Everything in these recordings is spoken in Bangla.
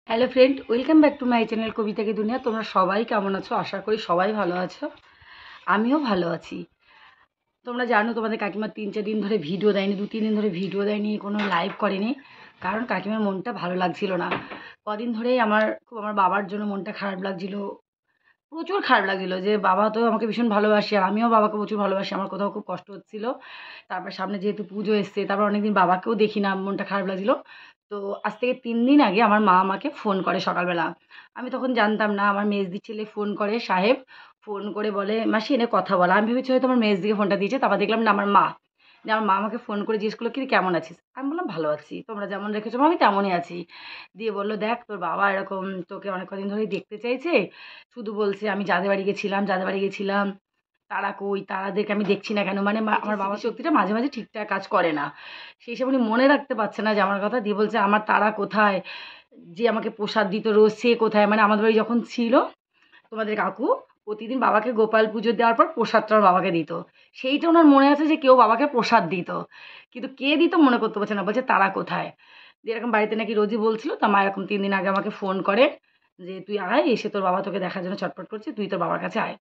Hello friend, welcome back to my channel Kavita কি দুনিয়া। তোমরা সবাই কেমন আছো? আশা করি সবাই ভালো আছো। আমিও ভালো আছি। তোমরা জানো তোমাদের কাকিমা 3-4 দিন ধরে ভিডিও দেয়নি, 2-3 দিন ধরে ভিডিও দেয়নি, কোনো লাইভ করেনি, কারণ কাকিমার মনটা ভালো লাগছিল না। কদিন ধরেই আমার বাবার জন্য মনটা খারাপ লাগছিল, প্রচুর খারাপ লাগছিল যে বাবা তো আমাকে ভীষণ ভালোবাসে, আর আমিও বাবাকে প্রচুর ভালোবাসি। আমার কোথাও খুব কষ্ট হচ্ছিল। তারপর সামনে যেহেতু পুজো এসছে, তারপর অনেকদিন বাবাকেও দেখি না, মনটা খারাপ লাগছিল। তো আজ থেকে 3 দিন আগে আমার মা আমাকে ফোন করে সকালবেলা। আমি তখন জানতাম না। আমার মেজদির ছেলে ফোন করে, সাহেব ফোন করে বলে, মাসি এনে কথা বলা। আমি ভেবেছি হয়তো আমার মেজদিকে ফোনটা দিয়েছে, তারপর দেখলাম না, আমার মা। দিয়ে আমার মা আমাকে ফোন করে জিজ্ঞেস করলো, কি রে, কেমন আছিস? আমি বললাম, ভালো আছি, তোমরা যেমন রেখেছো মা, আমি তেমনই আছি। দিয়ে বললো, দেখ তোর বাবা এরকম তোকে অনেক কদিন ধরেই দেখতে চাইছে, শুধু বলছে আমি যাদের বাড়ি গেছিলাম, তারা কই, তারাদেরকে আমি দেখছি না কেন। মানে আমার বাবার শক্তিটা মাঝে মাঝে ঠিকঠাক কাজ করে না, সেই সব উনি মনে রাখতে পারছে না যে আমার কথা। দিয়ে বলছে, আমার তারা কোথায়, যে আমাকে প্রসাদ দিত রোজ, সে কোথায়? মানে আমাদের বাড়ি যখন ছিল তোমাদের কাকু, প্রতিদিন বাবাকে গোপাল পুজো দেওয়ার পর প্রসাদটা ওর বাবাকে দিত। সেইটা ওনার মনে আছে যে কেউ বাবাকে প্রসাদ দিত, কিন্তু কে দিত মনে করতে পারছে না। বলছে তারা কোথায়। দিয়ে এরকম বাড়িতে নাকি রোজই বলছিল। তা মা এরকম 3 দিন আগে আমাকে ফোন করে যে তুই আয়, এসে তোর বাবা তোকে দেখার জন্য ছটফট করছে, তুই তোর বাবার কাছে আয়।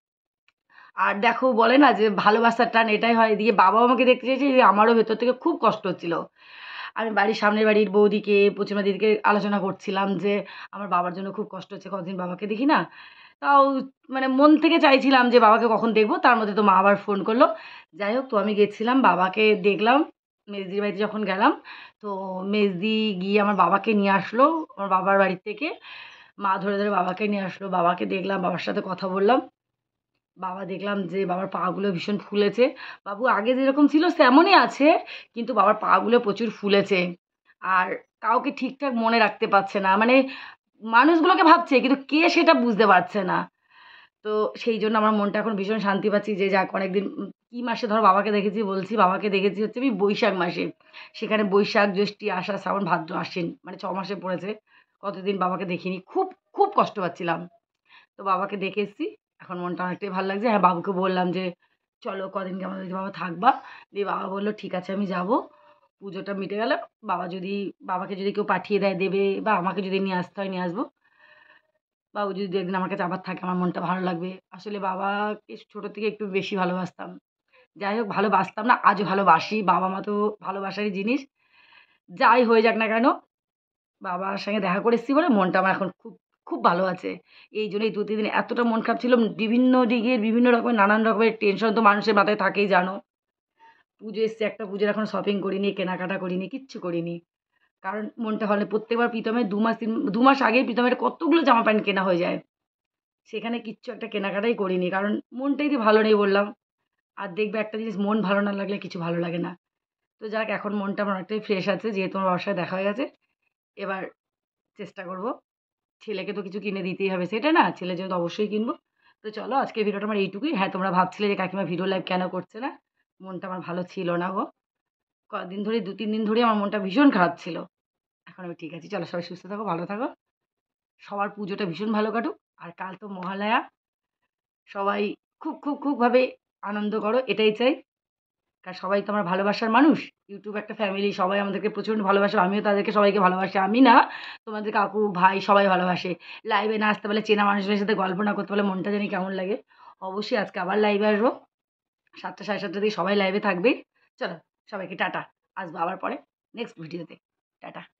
আর দেখো, বলে না যে ভালোবাসার টান এটাই হয়। এদিকে বাবাও আমাকে দেখতে চেয়েছে, যে আমারও ভেতর থেকে খুব কষ্ট হচ্ছিল। আমি বাড়ির সামনের বাড়ির বৌদিকে, প্রতিমা দিদিকে আলোচনা করছিলাম যে আমার বাবার জন্য খুব কষ্ট হচ্ছে, কতদিন বাবাকে দেখি না। তাও মানে মন থেকে চাইছিলাম যে বাবাকে কখন দেখবো। তার মধ্যে তো মা আবার ফোন করলো। যাই হোক, তো আমি গেছিলাম, বাবাকে দেখলাম। মেজদির বাড়িতে যখন গেলাম, তো মেজদি গিয়ে আমার বাবাকে নিয়ে আসলো আমার বাবার বাড়ির থেকে। মা ধরে ধরে বাবাকে নিয়ে আসলো, বাবাকে দেখলাম, বাবার সাথে কথা বললাম। বাবা দেখলাম যে বাবার পাগুলো ভীষণ ফুলেছে। বাবু আগে যেরকম ছিল তেমনই আছে, কিন্তু বাবার পাগুলো প্রচুর ফুলেছে। আর কাউকে ঠিকঠাক মনে রাখতে পারছে না, মানে মানুষগুলোকে ভাবছে কিন্তু কে সেটা বুঝতে পারছে না। তো সেই জন্য আমার মনটা এখন ভীষণ শান্তি পাচ্ছি যে যাক, অনেকদিন কি মাসে ধরো বাবাকে দেখেছি, বলছি বাবাকে দেখেছি হচ্ছে আমি বৈশাখ মাসে। সেখানে বৈশাখ, জ্যৈষ্ঠী, আষাঢ়, শ্রাবণ, ভাদ্র, আশ্বিন, মানে 6 মাসে পড়েছে। কতদিন বাবাকে দেখিনি, খুব খুব কষ্ট পাচ্ছিলাম। তো বাবাকে দেখে এসেছি, এখন মনটা অনেকটাই ভালো লাগছে। হ্যাঁ, বাবুকে বললাম যে চলো কদিনকে আমাদের বাড়িতে বাবা থাকবা। দিয়ে বাবা বললো ঠিক আছে আমি যাব। পুজোটা মিটে গেলে বাবা যদি, বাবাকে যদি কেউ পাঠিয়ে দেয় দেবে, বা আমাকে যদি নিয়ে আসতে হয় নিয়ে আসবো। বাবু যদি 2 একদিন আমার কাছে আবার থাকে, আমার মনটা ভালো লাগবে। আসলে বাবাকে ছোটো থেকে একটু বেশি ভালোবাসতাম। যাই হোক, ভালোবাসতাম না, আজও ভালোবাসি। বাবা মা তো ভালোবাসারই জিনিস। যাই হয়ে যাক না কেন, বাবার সঙ্গে দেখা করে এসেছি বলে মনটা আমার এখন খুব খুব ভালো আছে। এই জন্য এই 2-3 দিন এতটা মন খারাপ ছিল, বিভিন্ন দিকের বিভিন্ন রকমের নানান রকমের টেনশন তো মানুষের মাথায় থাকেই জানো। পুজো এসছে, একটা পুজোর এখনো শপিং করিনি, কেনাকাটা করিনি, কিচ্ছু করিনি। কারণ মনটা ভালো, প্রত্যেকবার প্রীতমের 2 মাস আগেই প্রীতমের কতগুলো জামা প্যান্ট কেনা হয়ে যায়। সেখানে কিচ্ছু একটা কেনাকাটাই করিনি, কারণ মনটাই তো ভালো নেই বললাম। আর দেখবে একটা জিনিস, মন ভালো না লাগলে কিছু ভালো লাগে না। তো যাক, এখন মনটা আমার অনেকটাই ফ্রেশ আছে, যেহেতু আমার বাবার সাথে দেখা হয়ে গেছে। এবার চেষ্টা করব, ছেলেকে তো কিছু কিনে দিতেই হবে, সেটা না, ছেলের জন্য তো অবশ্যই কিনবো। তো চলো, আজকের ভিডিওটা আমার এইটুকুই। হ্যাঁ, তোমরা ভাবছিলে যে কাকিমা ভিডিও লাইভ কেন করছে না। মনটা আমার ভালো ছিল না গো। কদিন ধরেই, 2-3 দিন ধরেই আমার মনটা ভীষণ খারাপ ছিল। এখন আমি ঠিক আছি। চলো, সবাই সুস্থ থাকো, ভালো থাকো। সবার পুজোটা ভীষণ ভালো কাটুক। আর কাল তো মহালয়া, সবাই খুব খুব খুবভাবে আনন্দ করো, এটাই চাই। কারণ সবাই তো আমার ভালোবাসার মানুষ। ইউটিউব একটা ফ্যামিলি, সবাই আমাদেরকে প্রচণ্ড ভালোবাসে, আমিও তাদেরকে সবাইকে ভালোবাসি। আমি না, তোমাদের কাকু, ভাই সবাই ভালোবাসে। লাইভে না আসতে পারলে, চেনা মানুষদের সাথে গল্প না করতে পারলে মনটা জানি কেমন লাগে। অবশ্যই আজকে আবার লাইভে আসবো 7টা, 7:30 দিকে সবাই লাইভে থাকবে। চলো, সবাইকে টাটা। আসবো আবার পরে নেক্সট ভিডিওতে। টাটা।